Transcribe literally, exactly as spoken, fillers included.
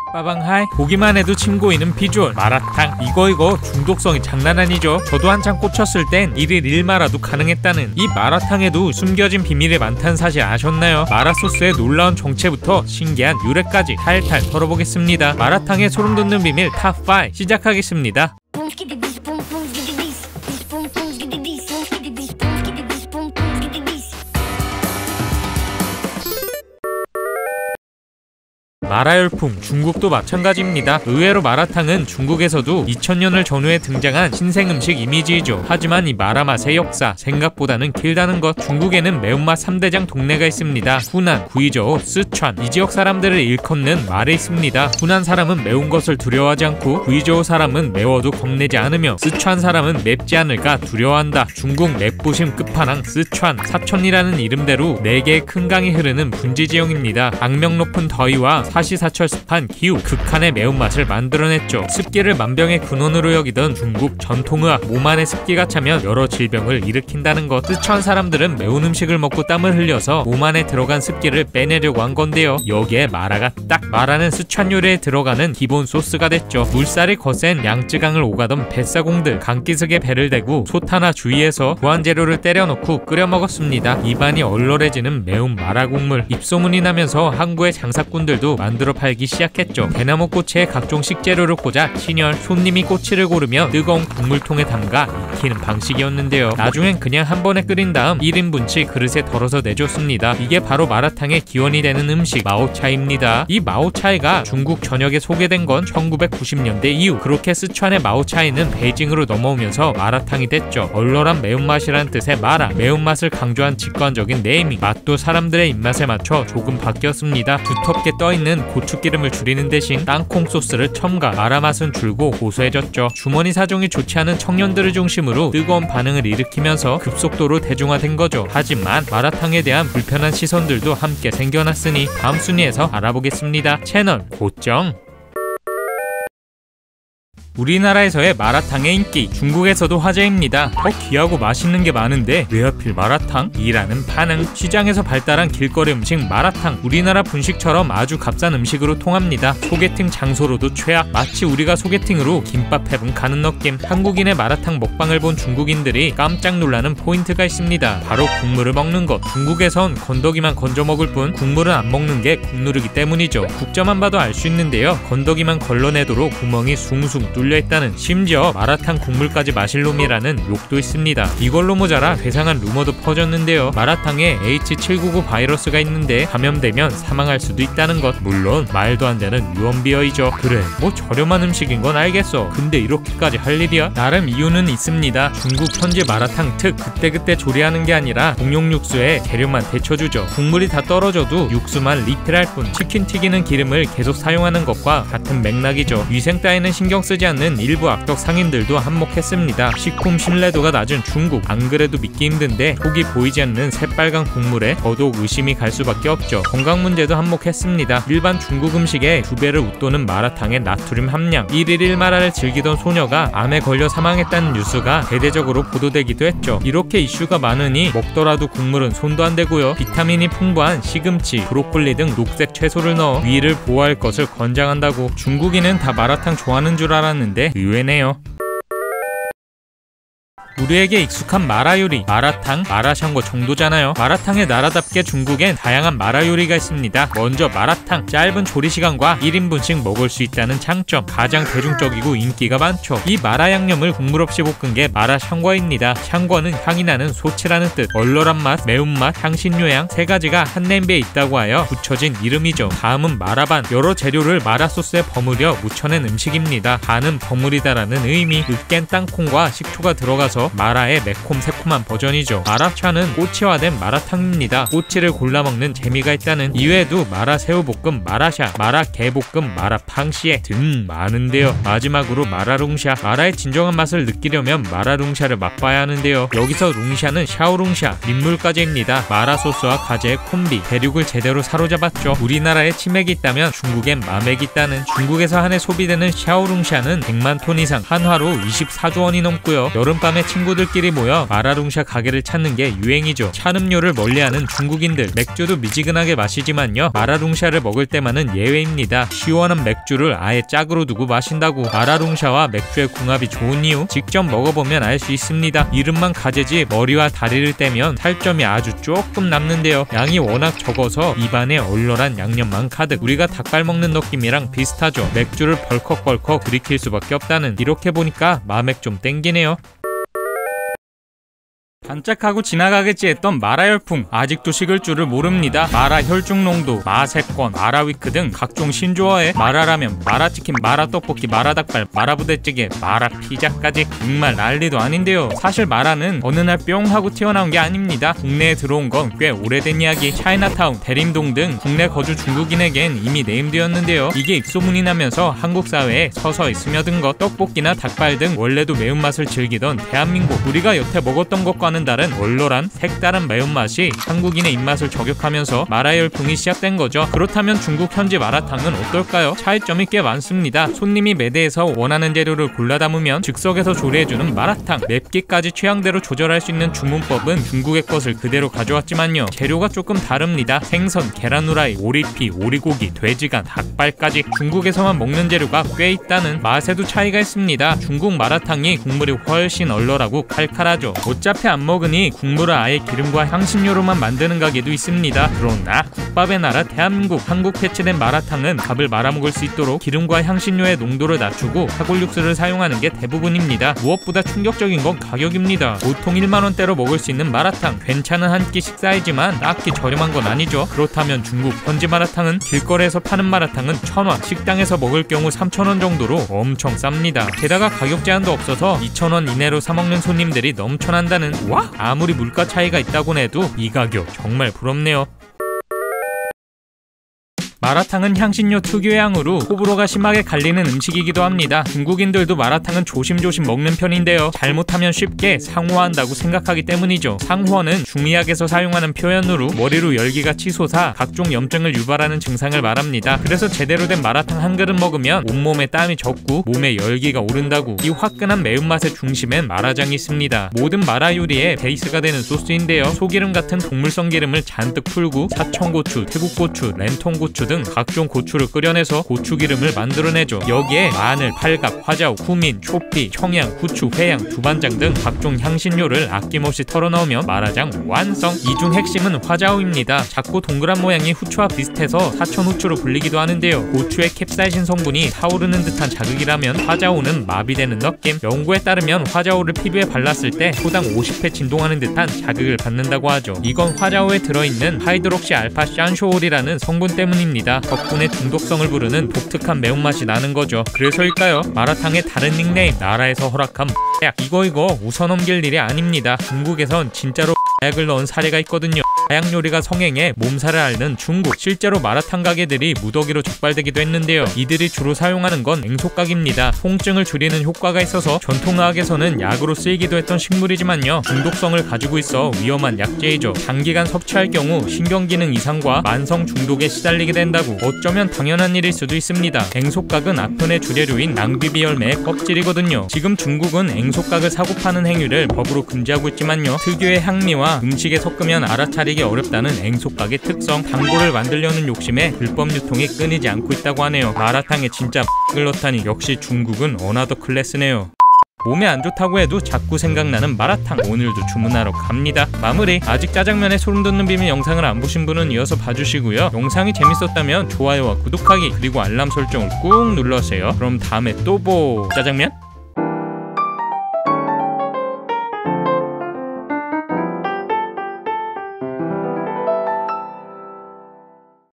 빠방하이. 보기만 해도 침 고이는 비주얼 마라탕. 이거 이거 중독성이 장난 아니죠. 저도 한창 꽂혔을 땐 일일 일마라도 가능했다는 이 마라탕에도 숨겨진 비밀이 많다는 사실 아셨나요? 마라소스의 놀라운 정체부터 신기한 유래까지 탈탈 털어보겠습니다. 마라탕의 소름 돋는 비밀 탑 오 시작하겠습니다. 마라열풍, 중국도 마찬가지입니다. 의외로 마라탕은 중국에서도 이천 년을 전후에 등장한 신생음식 이미지이죠. 하지만 이 마라 맛의 역사 생각보다는 길다는 것. 중국에는 매운맛 삼 대장 동네가 있습니다. 후난, 구이저우, 쓰촨. 이 지역 사람들을 일컫는 말에 있습니다. 후난 사람은 매운 것을 두려워하지 않고 구이저우 사람은 매워도 겁내지 않으며 쓰촨 사람은 맵지 않을까 두려워한다. 중국 맵부심 끝판왕 쓰촨. 사천이라는 이름대로 네 개의 큰 강이 흐르는 분지지형입니다. 악명 높은 더위와 사시사철 습한 기후, 극한의 매운맛을 만들어냈죠. 습기를 만병의 근원으로 여기던 중국 전통의학, 몸 안에 습기가 차면 여러 질병을 일으킨다는 것. 쓰촨 사람들은 매운 음식을 먹고 땀을 흘려서 몸 안에 들어간 습기를 빼내려고 한 건데요. 여기에 마라가 딱. 마라는 쓰촨 요리에 들어가는 기본 소스가 됐죠. 물살이 거센 양쯔강을 오가던 뱃사공들, 강기슭에 배를 대고 솥하나 주위에서 구한 재료를 때려 넣고 끓여 먹었습니다. 입안이 얼얼해지는 매운 마라 국물. 입소문이 나면서 항구의 장사꾼들도 만들어 팔기 시작했죠. 대나무 꼬치에 각종 식재료를 꽂아 친열, 손님이 꼬치를 고르며 뜨거운 국물통에 담가 익히는 방식이었는데요. 나중엔 그냥 한 번에 끓인 다음 일 인분치 그릇에 덜어서 내줬습니다. 이게 바로 마라탕의 기원이 되는 음식 마오차이입니다. 이 마오차이가 중국 전역에 소개된 건 천구백구십 년대 이후. 그렇게 쓰촨의 마오차이는 베이징으로 넘어오면서 마라탕이 됐죠. 얼얼한 매운맛이란 뜻의 마라, 매운맛을 강조한 직관적인 네이밍. 맛도 사람들의 입맛에 맞춰 조금 바뀌었습니다. 두텁게 떠있는 고추기름을 줄이는 대신 땅콩 소스를 첨가, 마라 맛은 줄고 고소해졌죠. 주머니 사정이 좋지 않은 청년들을 중심으로 뜨거운 반응을 일으키면서 급속도로 대중화된 거죠. 하지만 마라탕에 대한 불편한 시선들도 함께 생겨났으니 다음 순위에서 알아보겠습니다. 채널 고정. 우리나라에서의 마라탕의 인기, 중국에서도 화제입니다. 더 귀하고 맛있는 게 많은데 왜 하필 마라탕? 이라는 반응. 시장에서 발달한 길거리 음식 마라탕. 우리나라 분식처럼 아주 값싼 음식으로 통합니다. 소개팅 장소로도 최악. 마치 우리가 소개팅으로 김밥 해본 가는 느낌. 한국인의 마라탕 먹방을 본 중국인들이 깜짝 놀라는 포인트가 있습니다. 바로 국물을 먹는 것. 중국에선 건더기만 건져 먹을 뿐 국물은 안 먹는 게 국누르기 때문이죠. 국자만 봐도 알 수 있는데요. 건더기만 걸러내도록 구멍이 숭숭 뚫려 있다는, 심지어 마라탕 국물까지 마실 놈이라는 욕도 있습니다. 이걸로 모자라 괴상한 루머도 퍼졌는데요. 마라탕에 에이치 칠백구십구 바이러스가 있는데 감염되면 사망할 수도 있다는 것. 물론 말도 안 되는 유언비어이죠. 그래 뭐 저렴한 음식인 건 알겠어. 근데 이렇게까지 할 일이야? 나름 이유는 있습니다. 중국 현지 마라탕 특 그때그때 조리하는 게 아니라 공용 육수에 재료만 데쳐주죠. 국물이 다 떨어져도 육수만 리필할 뿐. 치킨 튀기는 기름을 계속 사용하는 것과 같은 맥락이죠. 위생 따위는 신경 쓰지 않는 일부 악덕 상인들도 한몫했습니다. 식품 신뢰도가 낮은 중국, 안 그래도 믿기 힘든데 속이 보이지 않는 새빨간 국물에 더더욱 의심이 갈 수밖에 없죠. 건강 문제도 한몫했습니다. 일반 중국 음식에 두 배를 웃도는 마라탕의 나트륨 함량. 일일 일마라를 즐기던 소녀가 암에 걸려 사망했다는 뉴스가 대대적으로 보도되기도 했죠. 이렇게 이슈가 많으니 먹더라도 국물은 손도 안 대고요. 비타민이 풍부한 시금치, 브로콜리 등 녹색 채소를 넣어 위를 보호할 것을 권장한다고. 중국인은 다 마라탕 좋아하는 줄 알았는데 의외네요. 우리에게 익숙한 마라 요리, 마라탕, 마라샹궈 정도잖아요. 마라탕의 나라답게 중국엔 다양한 마라 요리가 있습니다. 먼저 마라탕, 짧은 조리시간과 일 인분씩 먹을 수 있다는 장점, 가장 대중적이고 인기가 많죠. 이 마라 양념을 국물 없이 볶은 게 마라샹궈입니다. 샹궈는 향이 나는 소치라는 뜻. 얼얼한 맛, 매운맛, 향신료향 세 가지가 한 냄비에 있다고 하여 붙여진 이름이죠. 다음은 마라반, 여러 재료를 마라 소스에 버무려 묻혀낸 음식입니다. 반은 버무리다라는 의미. 으깬 땅콩과 식초가 들어가서 마라의 매콤 새콤한 버전이죠. 마라차는 꼬치화된 마라탕입니다. 꼬치를 골라 먹는 재미가 있다는. 이외에도 마라 새우볶음, 마라샤, 마라 게볶음, 마라 팡시에 등 많은데요. 마지막으로 마라룽샤. 마라의 진정한 맛을 느끼려면 마라룽샤를 맛봐야 하는데요. 여기서 룽샤는 샤오룽샤, 민물가재입니다. 마라 소스와 가재의 콤비, 대륙을 제대로 사로잡았죠. 우리나라에 치맥이 있다면 중국엔 마맥이 있다는. 중국에서 한 해 소비되는 샤오룽샤는 백만 톤 이상, 한화로 이십사조 원이 넘고요. 여름밤에 침 친구들끼리 모여 마라룽샤 가게를 찾는 게 유행이죠. 찬 음료를 멀리하는 중국인들, 맥주도 미지근하게 마시지만요, 마라룽샤를 먹을 때만은 예외입니다. 시원한 맥주를 아예 짝으로 두고 마신다고. 마라룽샤와 맥주의 궁합이 좋은 이유 직접 먹어보면 알 수 있습니다. 이름만 가재지 머리와 다리를 떼면 살점이 아주 조금 남는데요. 양이 워낙 적어서 입안에 얼얼한 양념만 가득. 우리가 닭발 먹는 느낌이랑 비슷하죠. 맥주를 벌컥벌컥 들이킬 수밖에 없다는. 이렇게 보니까 마맥 좀 땡기네요. 반짝하고 지나가겠지 했던 마라 열풍, 아직도 식을 줄을 모릅니다. 마라 혈중 농도, 마세권, 마라위크 등 각종 신조어에 마라라면, 마라치킨, 마라떡볶이, 마라닭발, 마라부대찌개, 마라피자까지 정말 난리도 아닌데요. 사실 마라는 어느 날 뿅 하고 튀어나온 게 아닙니다. 국내에 들어온 건 꽤 오래된 이야기. 차이나타운, 대림동 등 국내 거주 중국인에겐 이미 네임드였는데요. 이게 입소문이 나면서 한국 사회에 서서히 스며든 것. 떡볶이나 닭발 등 원래도 매운맛을 즐기던 대한민국, 우리가 여태 먹었던 것과는 다른 얼얼한 색다른 매운맛이 한국인의 입맛을 저격하면서 마라 열풍이 시작된 거죠. 그렇다면 중국 현지 마라탕은 어떨까요? 차이점이 꽤 많습니다. 손님이 매대에서 원하는 재료를 골라 담으면 즉석에서 조리해주는 마라탕, 맵기까지 취향대로 조절할 수 있는 주문법은 중국의 것을 그대로 가져왔지만요, 재료가 조금 다릅니다. 생선, 계란 후라이, 오리피, 오리고기, 돼지간, 닭발까지 중국에서만 먹는 재료가 꽤 있다는. 맛에도 차이가 있습니다. 중국 마라탕이 국물이 훨씬 얼얼하고 칼칼하죠. 어차피 안 먹으니 국물을 아예 기름과 향신료로만 만드는 가게도 있습니다. 그러나 국밥의 나라 대한민국, 한국 패치된 마라탕은 밥을 말아먹을 수 있도록 기름과 향신료의 농도를 낮추고 사골육수를 사용하는 게 대부분입니다. 무엇보다 충격적인 건 가격입니다. 보통 일만 원대로 먹을 수 있는 마라탕, 괜찮은 한 끼 식사이지만 딱히 저렴한 건 아니죠. 그렇다면 중국 현지 마라탕은? 길거리에서 파는 마라탕은 천 원, 식당에서 먹을 경우 삼천 원 정도로 엄청 쌉니다. 게다가 가격 제한도 없어서 이천 원 이내로 사먹는 손님들이 넘쳐난다는. 와! 아무리 물가 차이가 있다곤 해도 이 가격 정말 부럽네요. 마라탕은 향신료 특유의 향으로 호불호가 심하게 갈리는 음식이기도 합니다. 중국인들도 마라탕은 조심조심 먹는 편인데요, 잘못하면 쉽게 상호한다고 생각하기 때문이죠. 상호는 중의학에서 사용하는 표현으로 머리로 열기가 치솟아 각종 염증을 유발하는 증상을 말합니다. 그래서 제대로 된 마라탕 한 그릇 먹으면 온몸에 땀이 젖고 몸에 열기가 오른다고. 이 화끈한 매운맛의 중심엔 마라장이 있습니다. 모든 마라 요리의 베이스가 되는 소스인데요, 소기름 같은 동물성 기름을 잔뜩 풀고 사천고추, 태국고추, 렌통고추 등 각종 고추를 끓여내서 고추기름을 만들어내죠. 여기에 마늘, 팔각, 화자오, 쿠민, 초피, 청양, 후추, 회양, 두반장 등 각종 향신료를 아낌없이 털어넣으면 마라장 완성! 이 중 핵심은 화자오입니다. 작고 동그란 모양이 후추와 비슷해서 사천후추로 불리기도 하는데요, 고추의 캡사이신 성분이 타오르는 듯한 자극이라면 화자오는 마비되는 느낌. 연구에 따르면 화자오를 피부에 발랐을 때 초당 오십 회 진동하는 듯한 자극을 받는다고 하죠. 이건 화자오에 들어있는 하이드록시 알파 샨쇼올이라는 성분 때문입니다. 덕분에 중독성을 부르는 독특한 매운맛이 나는 거죠. 그래서일까요? 마라탕의 다른 닉네임, 나라에서 허락한 약. 이거 이거 웃어넘길 일이 아닙니다. 중국에선 진짜로 약을 넣은 사례가 있거든요. 다양 요리가 성행해 몸살을 앓는 중국. 실제로 마라탕 가게들이 무더기로 적발되기도 했는데요, 이들이 주로 사용하는 건 앵소각입니다. 통증을 줄이는 효과가 있어서 전통의학에서는 약으로 쓰이기도 했던 식물이지만요, 중독성을 가지고 있어 위험한 약재이죠. 장기간 섭취할 경우 신경기능 이상과 만성 중독에 시달리게 된다고. 어쩌면 당연한 일일 수도 있습니다. 앵소각은 아편의 주재료인 낭비비 열매의 껍질이거든요. 지금 중국은 앵소각을 사고 파는 행위를 법으로 금지하고 있지만요, 특유의 향미와 음식에 섞으면 알아차리기 어렵다는 앵소각의 특성, 단골을 만들려는 욕심에 불법 유통이 끊이지 않고 있다고 하네요. 마라탕에 진짜 을 넣다니 역시 중국은 어나더 클래스네요. 몸에 안 좋다고 해도 자꾸 생각나는 마라탕, 오늘도 주문하러 갑니다. 마무리. 아직 짜장면에 소름 돋는 비밀 영상을 안 보신 분은 이어서 봐주시고요, 영상이 재밌었다면 좋아요와 구독하기 그리고 알람 설정을 꾹 눌러주세요. 그럼 다음에 또 보. 짜장면?